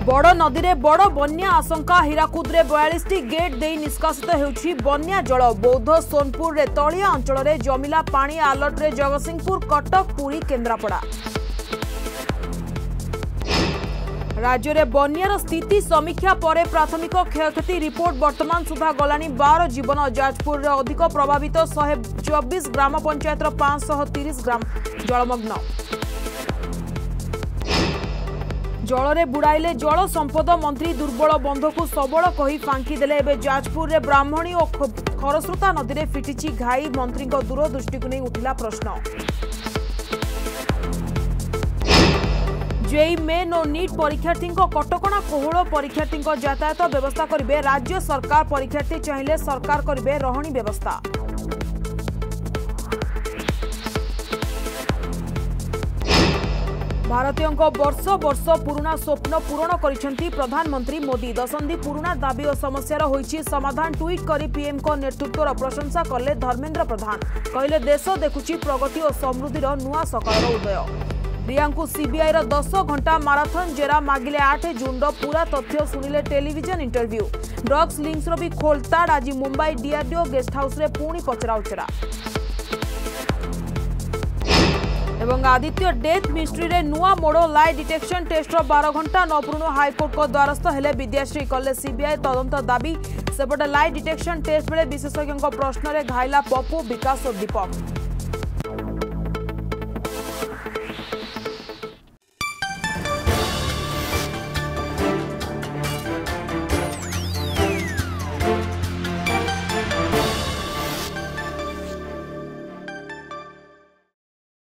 बड़ नदी में बड़ बन्या आशंका हीराकुदे 42टी गेट दे निष्कासित होउछि बन्या जल। बौद्ध सोनपुर रे तलिया अंचल रे जमिला पानी आलर्ट रे जगतसिंहपुर कटक पुरी केन्द्रापड़ा। राज्य में बन्यार स्थिति समीक्षा पर प्राथमिक क्षयक्षति रिपोर्ट वर्तमान सुधा गलानी 12 जीवन। जाजपुर रे अधिक प्रभावित 124 ग्राम पंचायत 530 ग्राम जलमग्न। जल बुड़ाइले जल संपद मंत्री दुर्बल बंध को सबल कही फांकी देले। एबे जाजपुर रे ब्राह्मणी और खरस्रोता नदी में फिटिची घाई। मंत्री दूरदृष्टि को नहीं उठिला प्रश्न। जेई मेन और नीट परीक्षार्थी कटकणा कोहल परीक्षार्थी यातायात व्यवस्था करेंगे राज्य सरकार। परीक्षार्थी चाहिए सरकार करेंगे रहणी व्यवस्था। भारतीयों वर्ष वर्ष पुराना स्वप्न पूरण करिसेंती प्रधानमंत्री मोदी। दशंधि पुराना दाबी और समस्यार होईछि समाधान। ट्वीट करी पीएम को नेतृत्वर प्रशंसा कले धर्मेंद्र प्रधान। कहले देश देखुछि प्रगति और समृद्धिर नुआ सकाळर उदय। रियांकु सीबीआई 10 घंटा माराथन जेरा मागिले 8 जून पूरा तथ्य सुनिले टेलीविजन इंटरव्यू। ड्रग्स लिंक्स भी खोलताड़। आज मुंबई डीआरडीओ गेस्ट हाउस रे पुणी पचरा उचरा। एवं आदित्य डेथ मिस्ट्री रे नुआ मोड़। लाई डिटेक्शन टेस्टर 12 घंटा न पूर्ण हाईकोर्ट को द्वारस्थ हेले विद्याश्री। कले सीबीआई तदंत दाबी। सेपटे लाई डिटेक्शन टेस्ट बेले विशेषज्ञ प्रश्न रे घायला पप्पू विकास और दीपक।